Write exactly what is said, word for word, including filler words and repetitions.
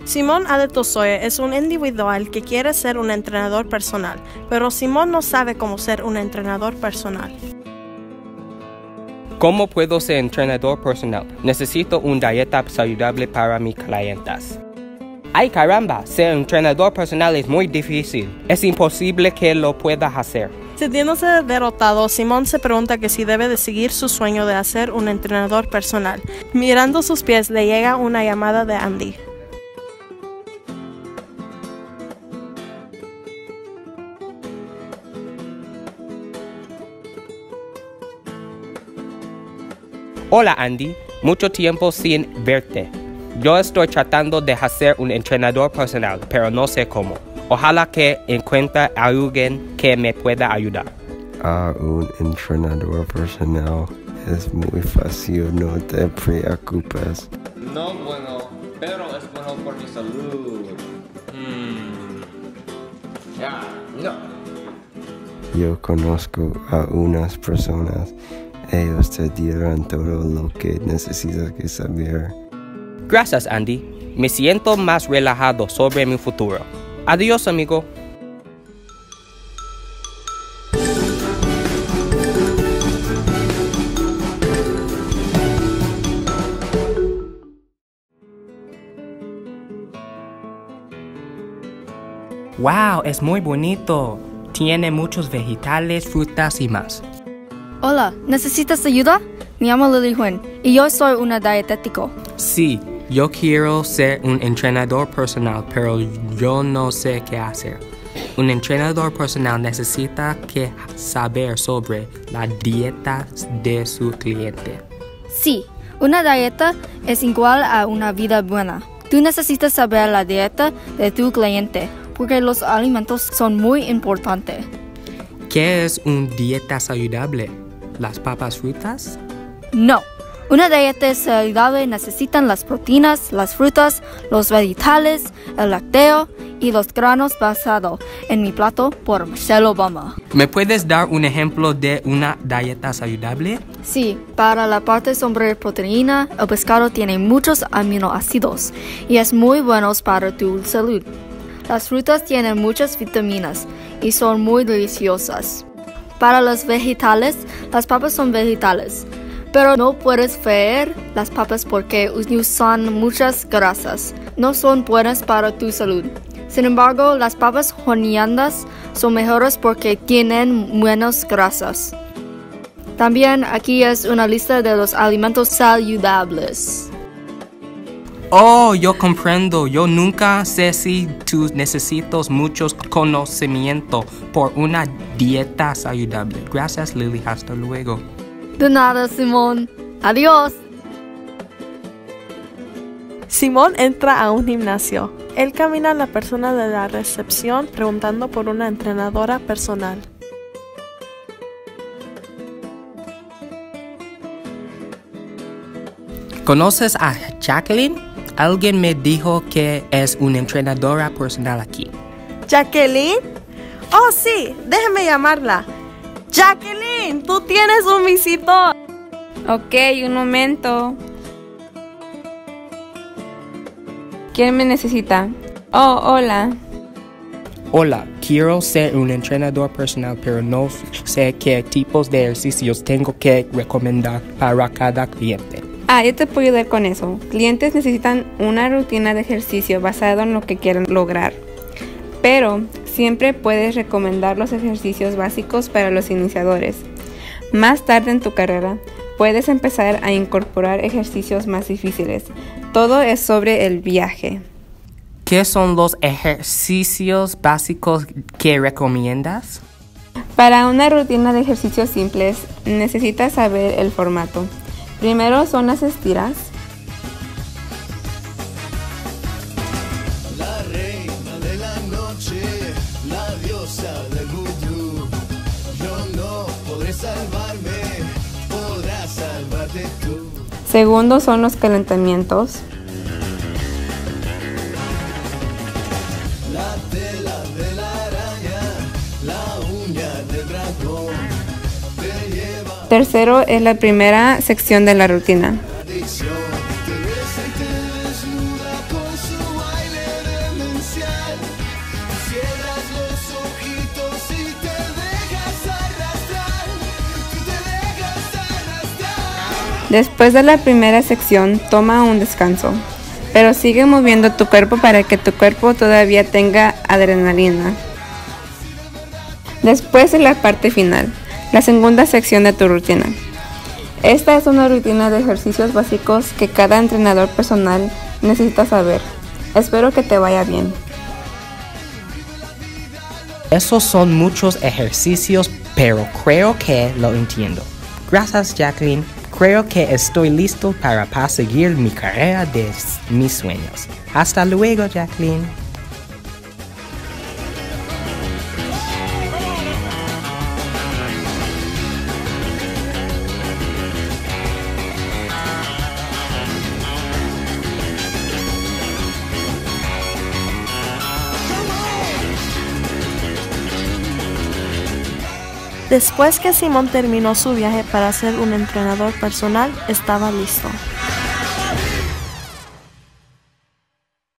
Simón Adetosoye es un individual que quiere ser un entrenador personal, pero Simón no sabe cómo ser un entrenador personal. ¿Cómo puedo ser entrenador personal? Necesito una dieta saludable para mis clientes. ¡Ay caramba! Ser entrenador personal es muy difícil. Es imposible que lo puedas hacer. Sintiéndose derrotado, Simón se pregunta que si debe de seguir su sueño de ser un entrenador personal. Mirando sus pies, le llega una llamada de Andy. Hola Andy, mucho tiempo sin verte. Yo estoy tratando de ser un entrenador personal, pero no sé cómo. Ojalá que encuentre a alguien que me pueda ayudar. A un entrenador personal es muy fácil, no te preocupes. No bueno, pero es bueno por mi salud. Hmm. Ya, no. Yo conozco a unas personas. Ellos te dirán todo lo que necesitas que saber. Gracias, Andy. Me siento más relajado sobre mi futuro. Adiós, amigo. Wow, es muy bonito. Tiene muchos vegetales, frutas y más. Hola, ¿necesitas ayuda? Me llamo Lily Huynh y yo soy una dietético. Sí, yo quiero ser un entrenador personal, pero yo no sé qué hacer. Un entrenador personal necesita que saber sobre la dieta de su cliente. Sí, una dieta es igual a una vida buena. Tú necesitas saber la dieta de tu cliente porque los alimentos son muy importantes. ¿Qué es una dieta saludable? ¿Las papas fritas? No. Una dieta saludable necesitan las proteínas, las frutas, los vegetales, el lácteo y los granos basados en mi plato por Michelle Obama. ¿Me puedes dar un ejemplo de una dieta saludable? Sí, para la parte sobre proteína, el pescado tiene muchos aminoácidos y es muy bueno para tu salud. Las frutas tienen muchas vitaminas y son muy deliciosas. Para los vegetales, las papas son vegetales, pero no puedes freír las papas porque usan muchas grasas. No son buenas para tu salud. Sin embargo, las papas horneadas son mejores porque tienen menos grasas. También aquí es una lista de los alimentos saludables. Oh, yo comprendo. Yo nunca sé si tú necesitas mucho conocimiento por una dieta saludable. Gracias, Lily. Hasta luego. De nada, Simón. Adiós. Simón entra a un gimnasio. Él camina a la persona de la recepción preguntando por una entrenadora personal. ¿Conoces a Jacqueline? Alguien me dijo que es una entrenadora personal aquí. ¿Jacqueline? Oh, sí, déjeme llamarla. Jacqueline, tú tienes un visito. Ok, un momento. ¿Quién me necesita? Oh, hola. Hola, quiero ser un entrenador personal, pero no sé qué tipos de ejercicios tengo que recomendar para cada cliente. Ah, yo te puedo ayudar con eso. Clientes necesitan una rutina de ejercicio basada en lo que quieren lograr. Pero siempre puedes recomendar los ejercicios básicos para los iniciadores. Más tarde en tu carrera, puedes empezar a incorporar ejercicios más difíciles. Todo es sobre el viaje. ¿Qué son los ejercicios básicos que recomiendas? Para una rutina de ejercicios simples, necesitas saber el formato. Primero son las estiras. La reina de la noche, la diosa del vudú. Yo no podré salvarme, podrás salvarte tú. Segundo son los calentamientos. La tela de la araña, la uña del dragón. Te lleva Tercero es la primera sección de la rutina. adicción. Te besa y te desnuda con su baile. Después de la primera sección, toma un descanso, pero sigue moviendo tu cuerpo para que tu cuerpo todavía tenga adrenalina. Después de la parte final, la segunda sección de tu rutina. Esta es una rutina de ejercicios básicos que cada entrenador personal necesita saber. Espero que te vaya bien. Esos son muchos ejercicios, pero creo que lo entiendo. Gracias, Jacqueline. Creo que estoy listo para perseguir mi carrera de mis sueños. Hasta luego, Jacqueline. Después que Simón terminó su viaje para ser un entrenador personal, estaba listo.